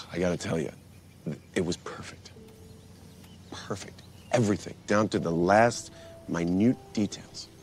I gotta tell you, it was perfect. Perfect. Everything, down to the last minute details.